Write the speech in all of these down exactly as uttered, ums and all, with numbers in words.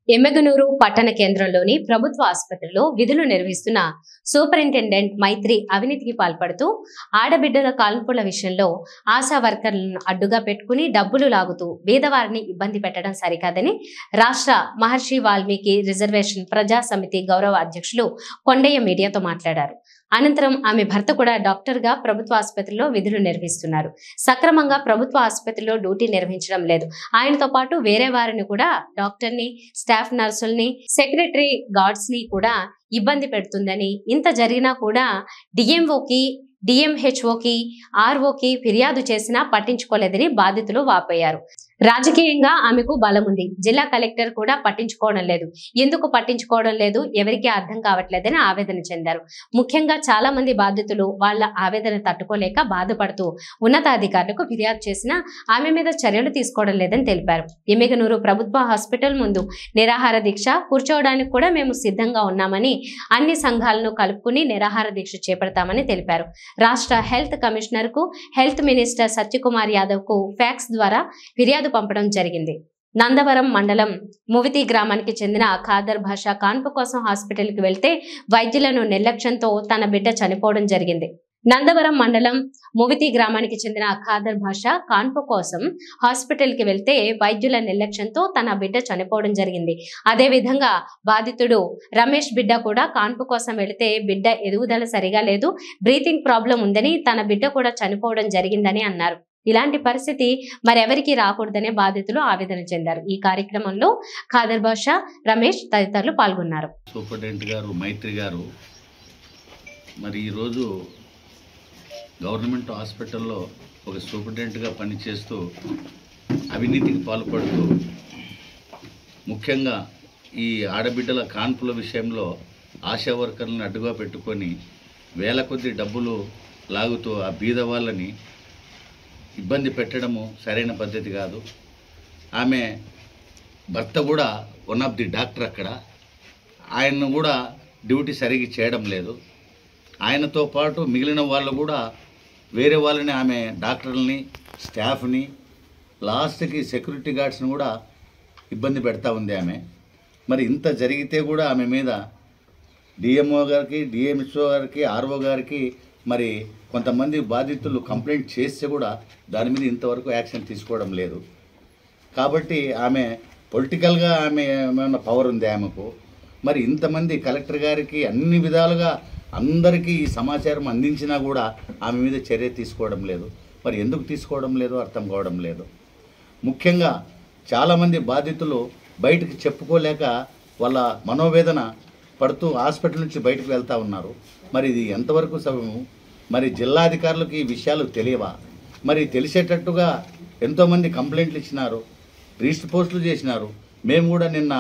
ఎమ్మెగనూరు పట్టణ కేంద్రంలోని ప్రభుత్వ ఆసుపత్రిలో విధులు నిర్వహిస్తున్న సూపరింటెండెంట్ మైత్రి అవినీతికి పాల్పడుతూ ఆడబిడ్డల కాల్పుల విషయంలో ఆశా వర్కర్లను అడ్డుగా పెట్టుకుని డబ్బులు లాగుతూ బీదవారిని ఇబ్బంది పెట్టడం సరికాదని రాష్ట్ర మహర్షి వాల్మీకి రిజర్వేషన్ ప్రజా సమితి గౌరవ అధ్యక్షులు కొండయ్య మీడియాతో మాట్లాడారు. అనంతరం ఆమె భర్త కూడా డాక్టర్ గా ప్రభుత్వ ఆసుపత్రిలో విధులు నిర్వహిస్తున్నారు. సక్రమంగా ప్రభుత్వ ఆసుపత్రిలో డ్యూటీ నిర్వహించడం లేదు. ఆయనతో పాటు వేరే వారిని కూడా డాక్టర్ ని, స్టాఫ్ నర్సుల్ని, సెక్రటరీ గార్డ్స్ ని కూడా ఇబ్బంది పెడుతుందని, ఇంత జరిగినా కూడా డిఎంఓకి, డిఎంహెచ్ఓకి, ఆర్ఓకి ఫిర్యాదు చేసినా పట్టించుకోలేదని బాధితులు వాపోయారు. రాజకీయంగా ఆమెకు బలం ఉంది. జిల్లా కలెక్టర్ కూడా పట్టించుకోవడం లేదు. ఎందుకు పట్టించుకోవడం లేదు, ఎవరికీ అర్థం కావట్లేదని ఆవేదన చెందారు. ముఖ్యంగా చాలా మంది బాధితులు వాళ్ళ ఆవేదన తట్టుకోలేక బాధపడుతూ ఉన్నతాధికారులకు ఫిర్యాదు చేసినా ఆమె మీద చర్యలు తీసుకోవడం లేదని తెలిపారు. ఎమ్మెగనూరు ప్రభుత్వ హాస్పిటల్ ముందు నిరాహార దీక్ష కూర్చోవడానికి కూడా మేము సిద్ధంగా ఉన్నామని, అన్ని సంఘాలను కలుపుకుని నిరాహార దీక్ష చేపడతామని తెలిపారు. రాష్ట్ర హెల్త్ కమిషనర్ కు, హెల్త్ మినిస్టర్ సత్యకుమార్ యాదవ్ కు ఫ్యాక్స్ ద్వారా ఫిర్యాదు పంపడం జరిగింది. నందవరం మండలం మువితి గ్రామానికి చెందిన ఖాదర్ భాష కాన్పు కోసం హాస్పిటల్ కి వెళ్తే వైద్యులను నిర్లక్ష్యంతో తన బిడ్డ చనిపోవడం జరిగింది. నందవరం మండలం మువితి గ్రామానికి చెందిన ఖాదర్ భాష కాన్పు కోసం హాస్పిటల్ కి వెళ్తే వైద్యుల నిర్లక్ష్యంతో తన బిడ్డ చనిపోవడం జరిగింది. అదే విధంగా బాధితుడు రమేష్ బిడ్డ కూడా కాన్పు కోసం వెళితే బిడ్డ ఎదుగుదల సరిగా లేదు, బ్రీతింగ్ ప్రాబ్లం ఉందని తన బిడ్డ కూడా చనిపోవడం జరిగిందని అన్నారు. ఇలాంటి పరిస్థితి మరెవరికి రాకూడదనే బాధితులు ఆవేదన చెందారు. ఈ కార్యక్రమంలో ఖాదర్ బాషా, రమేష్ తదితరులు పాల్గొన్నారు. సూపరింటెండెంట్ గారు మైత్రి గారు మరి ఈరోజు గవర్నమెంట్ హాస్పిటల్లో ఒక సూపరింటెండెంట్గా పనిచేస్తూ అవినీతికి పాల్పడుతూ ముఖ్యంగా ఈ ఆడబిడ్డల కాన్పుల విషయంలో ఆశా వర్కర్లను అడ్డుగా పెట్టుకొని వేల కొద్ది డబ్బులు లాగుతూ ఆ బీద వాళ్ళని ఇబ్బంది పెట్టడము సరైన పద్ధతి కాదు. ఆమె భర్త కూడా వన్ ఆఫ్ ది డాక్టర్, అక్కడ ఆయన్ను కూడా డ్యూటీ సరిగ్గా చేయడం లేదు. ఆయనతో పాటు మిగిలిన వాళ్ళు కూడా వేరే వాళ్ళని, ఆమె డాక్టర్లని, స్టాఫ్ని, లాస్ట్కి సెక్యూరిటీ గార్డ్స్ని కూడా ఇబ్బంది పెడతా ఉంది ఆమె. మరి ఇంత జరిగితే కూడా ఆమె మీద డిఎంఓ గారికి, డిఎంహెచ్ఓ గారికి, ఆర్ఓ గారికి మరి కొంతమంది బాధితులు కంప్లైంట్ చేస్తే కూడా దాని మీద ఇంతవరకు యాక్షన్ తీసుకోవడం లేదు. కాబట్టి ఆమె పొలిటికల్గా ఆమె ఏమైనా పవర్ ఉంది ఆమెకు. మరి ఇంతమంది కలెక్టర్ గారికి అన్ని విధాలుగా అందరికీ ఈ సమాచారం అందించినా కూడా ఆమె మీద చర్య తీసుకోవడం లేదు. మరి ఎందుకు తీసుకోవడం లేదు అర్థం కావడం లేదు. ముఖ్యంగా చాలామంది బాధితులు బయటకు చెప్పుకోలేక వాళ్ళ మనోవేదన పడుతూ హాస్పిటల్ నుంచి బయటకు వెళ్తూ ఉన్నారు. మరి ఇది ఎంతవరకు సభము? మరి జిల్లాధికారులకు ఈ విషయాలు తెలియవా? మరి తెలిసేటట్టుగా ఎంతోమంది కంప్లైంట్లు ఇచ్చినారు, రిజిస్టర్ పోస్టులు చేసినారు. మేము కూడా నిన్న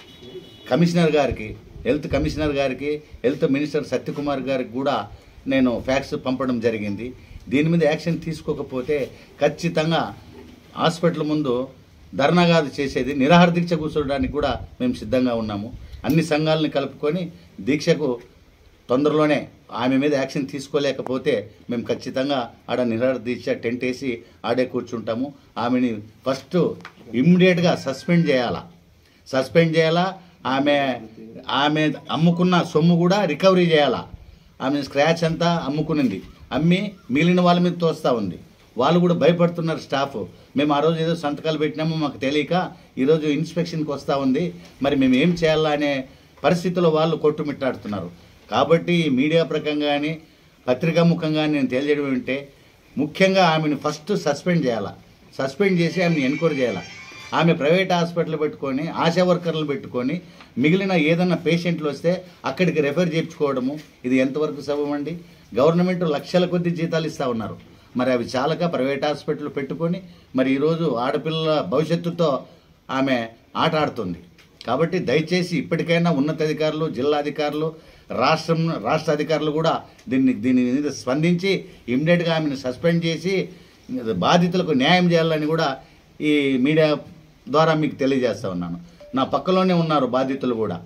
కమిషనర్ గారికి, హెల్త్ కమిషనర్ గారికి, హెల్త్ మినిస్టర్ సత్యకుమార్ గారికి కూడా నేను ఫ్యాక్స్ పంపడం జరిగింది. దీని మీద యాక్షన్ తీసుకోకపోతే ఖచ్చితంగా హాస్పిటల్ ముందు ధర్నా కాదు చేసేది, నిరాహార దీక్ష కూర్చోడానికి కూడా మేము సిద్ధంగా ఉన్నాము. అన్ని సంఘాలను కలుపుకొని దీక్షకు తొందరలోనే ఆమె మీద యాక్షన్ తీసుకోలేకపోతే మేము ఖచ్చితంగా ఆడ నిరాహార దీక్ష టెంట్ వేసి ఆడే కూర్చుంటాము. ఆమెని ఫస్ట్ ఇమ్మీడియట్గా సస్పెండ్ చేయాలా సస్పెండ్ చేయాలా ఆమె ఆమె అమ్ముకున్న సొమ్ము కూడా రికవరీ చేయాలా. ఆమె స్క్రాచ్ అంతా అమ్ముకునింది, అమ్మి మిగిలిన వాళ్ళ మీద తోస్తూ ఉంది. వాళ్ళు కూడా భయపడుతున్నారు స్టాఫ్. మేము ఆ రోజు ఏదో సంతకాలు పెట్టినామో మాకు తెలియక ఈరోజు ఇన్స్పెక్షన్కి వస్తూ ఉంది, మరి మేము ఏం చేయాలా అనే పరిస్థితుల్లో వాళ్ళు కొట్టుమిట్టాడుతున్నారు. కాబట్టి మీడియా ప్రకంగా కానీ పత్రికా ముఖంగా నేను తెలియజేయడం ఏంటంటే, ముఖ్యంగా ఆమెను ఫస్ట్ సస్పెండ్ చేయాలా సస్పెండ్ చేసి ఆమెను ఎన్క్వైరీ చేయాలా. ఆమె ప్రైవేట్ హాస్పిటల్ పెట్టుకొని ఆశా వర్కర్లు పెట్టుకొని మిగిలిన ఏదన్నా పేషెంట్లు వస్తే అక్కడికి రెఫర్ చేయించుకోవడము ఇది ఎంతవరకు సబబమండి? గవర్నమెంట్ లక్షల కొద్ది జీతాలు ఇస్తూ ఉన్నారు. మరి అవి చాలక ప్రైవేట్ హాస్పిటల్ పెట్టుకొని మరి ఈరోజు ఆడపిల్లల భవిష్యత్తుతో ఆమె ఆట ఆడుతుంది. కాబట్టి దయచేసి ఇప్పటికైనా ఉన్నతాధికారులు, జిల్లాధికారులు, రాష్ట్రం రాష్ట్ర అధికారులు కూడా దీన్ని దీని మీద స్పందించి ఇమ్మీడియట్గా ఆమెను సస్పెండ్ చేసి బాధితులకు న్యాయం చేయాలని కూడా ఈ మీడియా ద్వారా మీకు తెలియజేస్తూ ఉన్నాను. నా పక్కలోనే ఉన్నారు బాధితులు కూడా.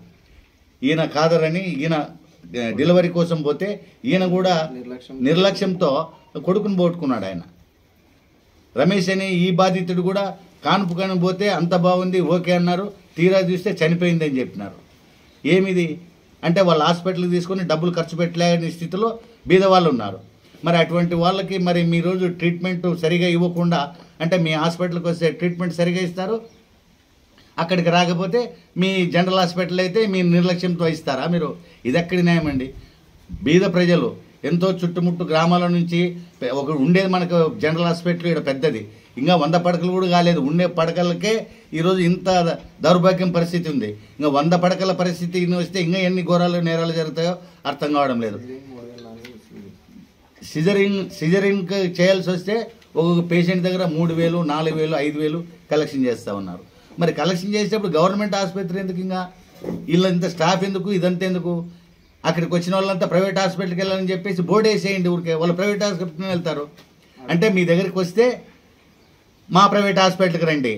ఈయన కాదరని ఈయన డెలివరీ కోసం పోతే ఈయన కూడా నిర్లక్ష్యంతో కొడుకుని పోగొట్టుకున్నాడు. ఆయన రమేష్ అని ఈ బాధితుడు కూడా కాన్పు కాని పోతే అంత బాగుంది ఓకే అన్నారు, తీరా చూస్తే చనిపోయిందని చెప్పినారు. ఏమిది అంటే వాళ్ళు హాస్పిటల్కి తీసుకొని డబ్బులు ఖర్చు పెట్టలేని స్థితిలో బీద వాళ్ళు ఉన్నారు. మరి అటువంటి వాళ్ళకి మరి మీ రోజు ట్రీట్మెంట్ సరిగా ఇవ్వకుండా అంటే మీ హాస్పిటల్కి వస్తే ట్రీట్మెంట్ సరిగా ఇస్తారు, అక్కడికి రాకపోతే మీ జనరల్ హాస్పిటల్ అయితే మీ నిర్లక్ష్యంతో ఇస్తారా మీరు? ఇది ఎక్కడి న్యాయమండి? బీద ప్రజలు ఎంతో చుట్టుముట్టు గ్రామాల నుంచి ఒక ఉండేది మనకు జనరల్ హాస్పిటల్ ఇక్కడ పెద్దది, ఇంకా వంద పడకలు కూడా కాలేదు. ఉండే పడకలకే ఈరోజు ఇంత దౌర్భాగ్యం పరిస్థితి ఉంది. ఇంకా వంద పడకల పరిస్థితి వస్తే ఇంకా ఎన్ని ఘోరాలు నేరాలు జరుగుతాయో అర్థం కావడం లేదు. సిజరింగ్ సిజరింగ్ చేయాల్సి వస్తే ఒక్కొక్క పేషెంట్ దగ్గర మూడు వేలు నాలుగు వేలు ఐదు వేలు కలెక్షన్ చేస్తూ ఉన్నారు. మరి కలెక్షన్ చేసేటప్పుడు గవర్నమెంట్ ఆసుపత్రి ఎందుకు? ఇంకా వీళ్ళ ఇంత స్టాఫ్ ఎందుకు? ఇదంతా ఎందుకు? అక్కడికి వచ్చిన వాళ్ళంతా ప్రైవేట్ హాస్పిటల్కి వెళ్ళాలని చెప్పేసి బోర్డు వేసేయండి. ఊరికే వాళ్ళు ప్రైవేట్ హాస్పిటల్కి వెళ్తారు. అంటే మీ దగ్గరికి వస్తే మా ప్రైవేట్ హాస్పిటల్కి రండి.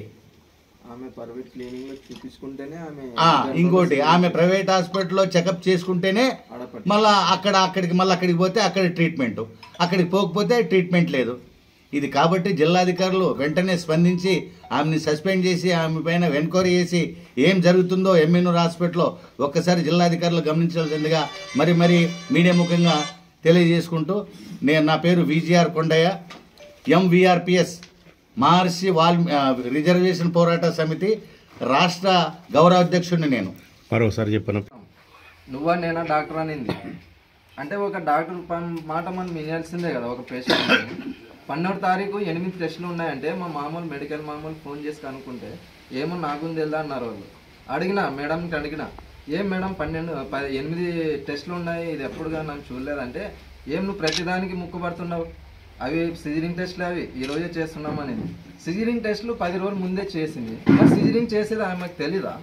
ఇంకోటి ఆమె ప్రైవేట్ హాస్పిటల్లో చెకప్ చేసుకుంటేనే మళ్ళీ అక్కడ అక్కడికి మళ్ళీ అక్కడికి పోతే అక్కడ ట్రీట్మెంట్, అక్కడికి పోకపోతే ట్రీట్మెంట్ లేదు. ఇది కాబట్టి జిల్లాధికారులు వెంటనే స్పందించి ఆమెని సస్పెండ్ చేసి ఆమె పైన ఎంక్వైరీ చేసి ఏం జరుగుతుందో ఎంఎన్ఆర్ హాస్పిటల్లో ఒక్కసారి జిల్లాధికారులు గమనించాల్సిందిగా మరి మరి మీడియా ముఖంగా తెలియజేసుకుంటూ నేను నా పేరు VGR Kondaiah, MVRPS Maharshi Valmiki reservation పోరాట సమితి రాష్ట్ర గౌరవ అధ్యక్షుడిని నేను. మరోసారి చెప్పను. నువ్వా నేనా డాక్టర్ అనింది అంటే ఒక డాక్టర్ మాట మనం వినాల్సిందే కదా. ఒక పేషెంట్ పన్నెండు తారీఖు ఎనిమిది టెస్టులు ఉన్నాయంటే మా మామూలు మెడికల్ మామూలు ఫోన్ చేసి కనుక్కుంటే ఏమో నాకు తెలుదా అన్నారు వాళ్ళు. అడిగినా మేడంకి అడిగినా ఏం మేడం పన్నెండు పది ఎనిమిది టెస్టులు ఉన్నాయి, ఇది ఎప్పుడుగా నాకు చూడలేదంటే ఏం నువ్వు ప్రతిదానికి ముక్కుపడుతున్నావు, అవి సిజరింగ్ టెస్టులు అవి ఈరోజే చేస్తున్నాం అనేది. సిజరింగ్ టెస్టులు పది రోజుల ముందే చేసింది, మరి సిజరింగ్ చేసేది ఆమెకు తెలీదా?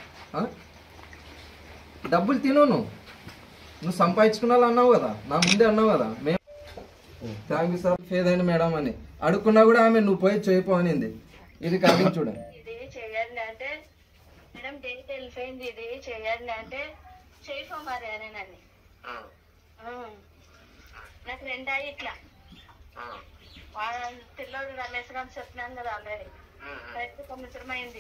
డబ్బులు తిను, నువ్వు నువ్వు సంపాదించుకున్నా అన్నావు కదా, నా ముందే అన్నావు కదా. మేము థ్యాంక్ యూ సార్ ఫేదైన మేడం అని అడుక్కున్నా కూడా ఆమె నువ్వు పోయి చేయపో అనింది. ఇది కాదు చూడండి. ఇది చేయాలి అంటే మేడం డేట్ వెళ్ళిపోయింది, ఇది చేయాలి అంటే చేయపో మరి అని నన్ను నాకు రెండాయి ఇట్లా పిల్లలు రమేష్ గారు చెప్పినాను కదా ఆల్రెడీ కరెక్ట్ సంవత్సరం అయింది.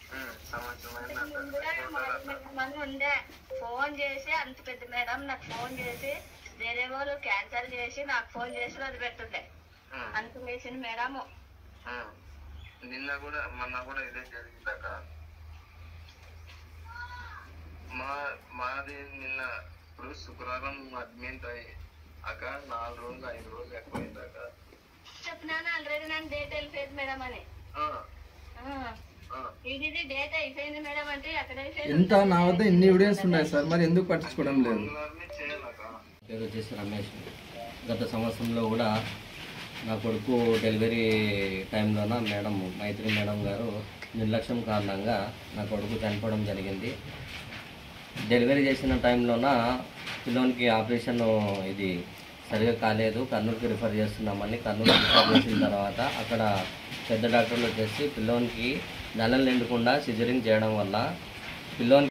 మంది ఉండే ఫోన్ చేసి అంత పెద్ద మేడం నాకు ఫోన్ చేసి వేరే వాళ్ళు క్యాన్సల్ చేసి నాకు ఫోన్ చేసి అది పెట్టుండే అంత వేసింది మేడము. నిన్న కూడా మొన్న కూడా ఇదే జరిగిందాక మా మాది నిన్న ఇప్పుడు శుక్రవారం అడ్మిట్ అయ్యి అక్క నాలుగు రోజులు ఐదు రోజులు ఎక్కువైందాక చెప్పినాను ఆల్రెడీ నన్ను డేట్ వెళ్ళిపోయింది మేడం అని. ఇది డేట్ అయిపోయింది మేడం అంటే అక్కడ ఇంత నా వద్ద ఇన్ని ఎవిడెన్స్ ఉన్నాయి సార్, మరి ఎందుకు పట్టించుకోవడం లేదు? పేరు వచ్చేసి రమేష్. గత సంవత్సరంలో కూడా నా కొడుకు డెలివరీ టైంలోన మేడం మైత్రి మేడం గారు నిర్లక్ష్యం కారణంగా నా కొడుకు చనిపోవడం జరిగింది. డెలివరీ చేసిన టైంలోన పిల్లోనికి ఆపరేషన్ ఇది సరిగా కాలేదు, కర్నూలుకి రిఫర్ చేస్తున్నామని కర్నూలు రిఫర్ చేసిన తర్వాత అక్కడ పెద్ద డాక్టర్లు వచ్చేసి పిల్లోనికి నెలలు నిండకుండా సిజరింగ్ చేయడం వల్ల పిల్లోనికి